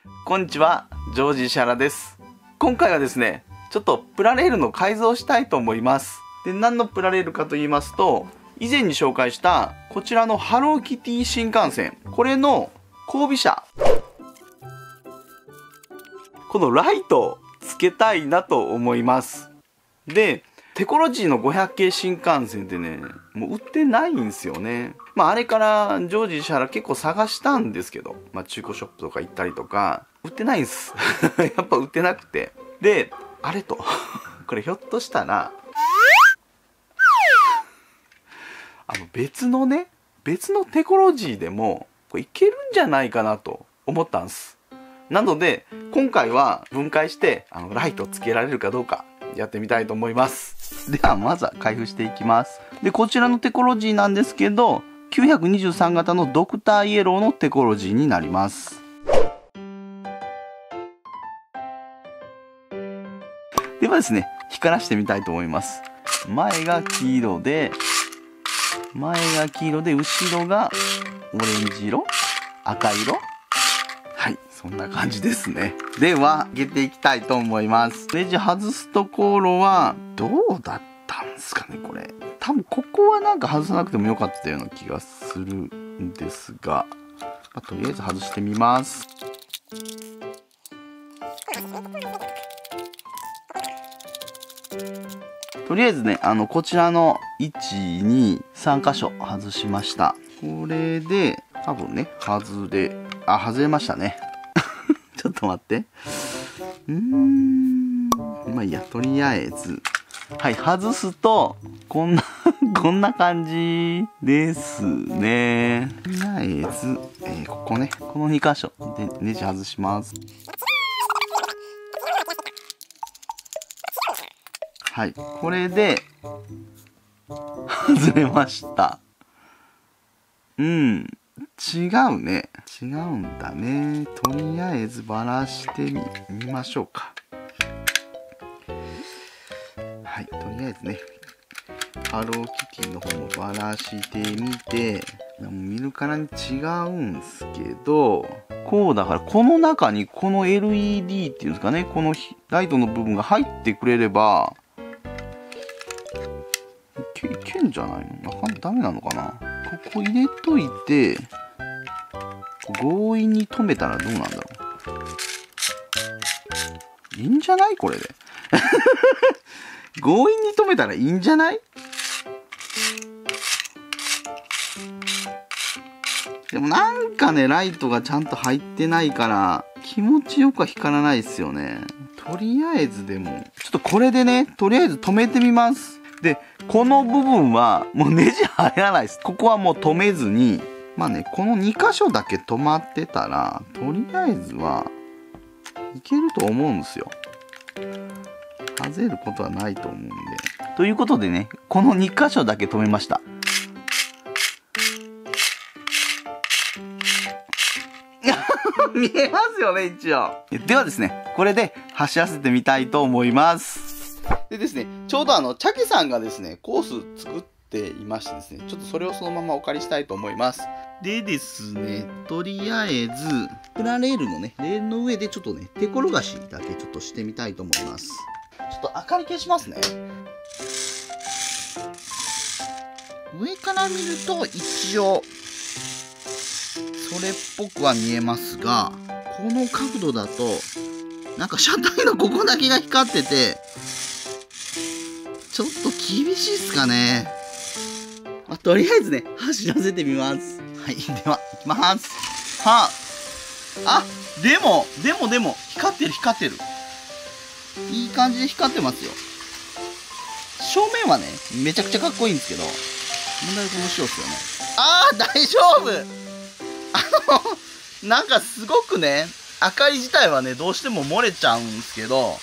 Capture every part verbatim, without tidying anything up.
こんにちは、ジョージ石原です。今回はですね、ちょっとプラレールの改造をしたいと思います。で、何のプラレールかと言いますと、以前に紹介したこちらのハローキティ新幹線、これの後尾車、このライトをつけたいなと思います。で、テコロジーのごひゃく系新幹線ってね、もう売ってないんですよね。まああれからジョージ石原結構探したんですけど、まあ中古ショップとか行ったりとか、売ってないんです。やっぱ売ってなくて。で、あれと、これひょっとしたら、あの別のね、別のテコロジーでも、これいけるんじゃないかなと思ったんです。なので、今回は分解して、あのライトつけられるかどうか、やってみたいと思います。ではまずは開封していきます。でこちらのテコロジーなんですけどきゅうひゃくにじゅうさん型のドクターイエローのテコロジーになります。ではですね、光らしてみたいと思います。前が黄色で前が黄色で後ろがオレンジ色、赤色、はい、そんな感じですね。では、開けていきたいと思います。ネジ外すところは、どうだったんですかね、これ。多分、ここはなんか外さなくてもよかったような気がするんですが、まあ、とりあえず外してみます。とりあえずね、あの、こちらのいち、に、さん箇所外しました。これで、多分ね、外れ、あ、外れましたね。ちょっと待って。うーん。まあいいや、とりあえず。はい、外すと、こんな、こんな感じですね。とりあえず、えー、ここね、このに箇所でネジ外します。はい、これで、外れました。うん。違うね。違うんだね。とりあえずばらしてみ、みましょうか。はい、とりあえずね、ハローキティの方もばらしてみて、見るからに違うんすけど、こうだから、この中にこの エルイーディー っていうんですかね、このライトの部分が入ってくれれば、いけ、いけんじゃないの？なかなかダメなのかな？ここ入れといて、強引に止めたらどうなんだろう。いいんじゃない？これで。強引に止めたらいいんじゃない？でもなんかね、ライトがちゃんと入ってないから、気持ちよくは光らないですよね。とりあえずでも、ちょっとこれでね、とりあえず止めてみます。で、この部分はもうネジ入らないです。ここはもう止めずに、まあね、このに箇所だけ止まってたら、とりあえずはいけると思うんですよ。外れることはないと思うんで。ということでね、このに箇所だけ止めました。見えますよね、一応。ではですね、これで走らせてみたいと思います。でですね、ちょうどあの、チャケさんがですね、コース作っていましてですね、ちょっとそれをそのままお借りしたいと思います。でですね、とりあえず、プラレールのね、レールの上でちょっとね、手転がしだけちょっとしてみたいと思います。ちょっと明かり消しますね。上から見ると一応、それっぽくは見えますが、この角度だと、なんか車体のここだけが光ってて、ちょっと厳しいっすかね。まあ、とりあえずね、走らせてみます。はい、では、行きます。はあ。あ、でも、でもでも、光ってる光ってる。いい感じで光ってますよ。正面はね、めちゃくちゃかっこいいんですけど、問題はこの後ろっすよね。あー、大丈夫！あの、なんかすごくね、明かり自体はね、どうしても漏れちゃうんですけど、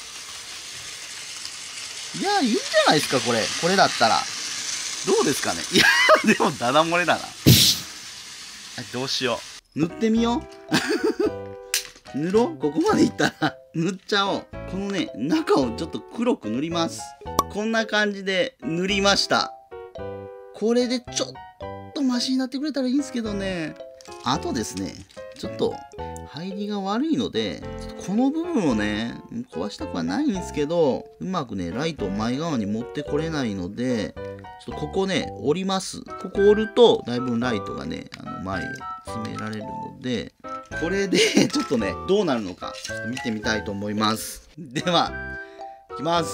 いや、いいんじゃないですか、これ。これだったら。どうですかね。いや、でも、ダダ漏れだな。どうしよう。塗ってみよう。塗ろう。ここまでいったら、塗っちゃおう。このね、中をちょっと黒く塗ります。こんな感じで塗りました。これでちょっとマシになってくれたらいいんですけどね。あとですね、ちょっと、 入りが悪いので、ちょっとこの部分をね、壊したくはないんですけど、うまくね、ライトを前側に持ってこれないので、ちょっとここね、折ります。ここ折ると、だいぶライトがね、あの前へ詰められるので、これでちょっとね、どうなるのか、ちょっと見てみたいと思います。では、いきます。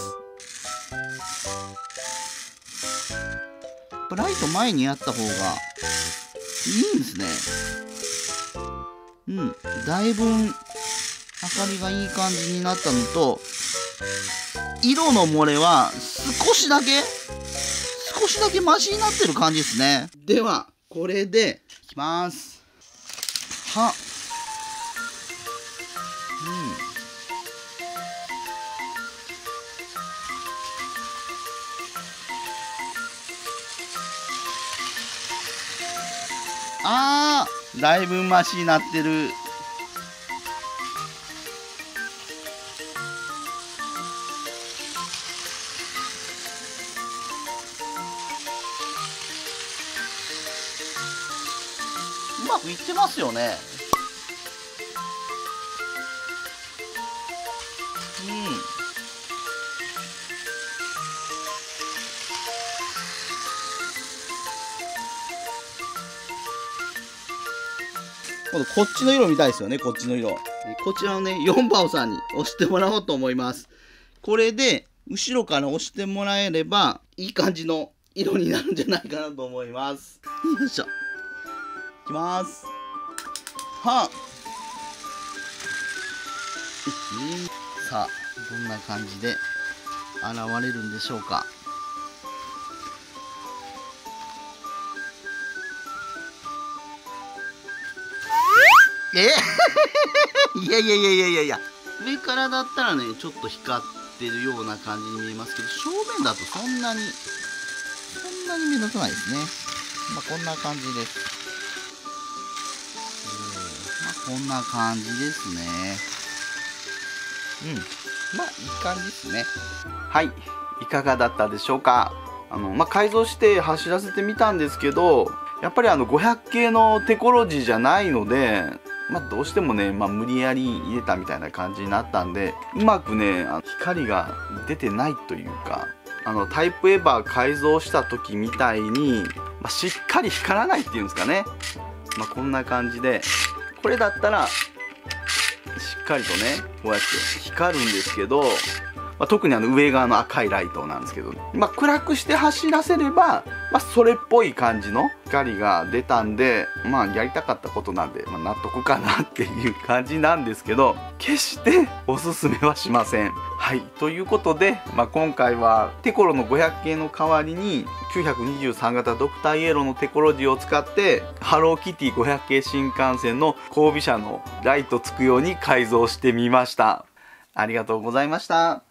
ライト前にやった方がいいんですね。うん、だいぶ明かりがいい感じになったのと、色の漏れは少しだけ少しだけマシになってる感じですね。ではこれでいきます。はうんあー、だいぶマシになってる。うまくいってますよね。うん。今度こっちの色見たいですよね、こっちの色。こちらのね、よんばおさんに押してもらおうと思います。これで、後ろから押してもらえれば、いい感じの色になるんじゃないかなと思います。よいしょ。いきます。はあ。さあ、どんな感じで現れるんでしょうか。えいやいやいやいやいやいや、上からだったらね、ちょっと光ってるような感じに見えますけど、正面だとそんなにそんなに目立たないですね。まあこんな感じです。まあこんな感じですね。うん、まあいい感じですね。はい、いかがだったでしょうか。あのまあ改造して走らせてみたんですけど、やっぱりあのごひゃく系のテクロジーじゃないので、まあ、どうしてもね、まあ、無理やり入れたみたいな感じになったんで、うまくね、あの光が出てないというか、あのタイプエヴァ改造した時みたいに、まあ、しっかり光らないっていうんですかね。まあ、こんな感じで、これだったらしっかりとね、こうやって光るんですけど、まあ、特にあの上側の赤いライトなんですけど、まあ、暗くして走らせれば、まあ、それっぽい感じの光が出たんで、まあやりたかったことなんで、まあ、納得かなっていう感じなんですけど、決しておすすめはしません。はい、ということで、まあ、今回はテコロのごひゃく系の代わりにきゅうひゃくにじゅうさん型ドクターイエローのテコロジーを使ってハローキティごひゃく系新幹線の後尾車のライトつくように改造してみました。ありがとうございました。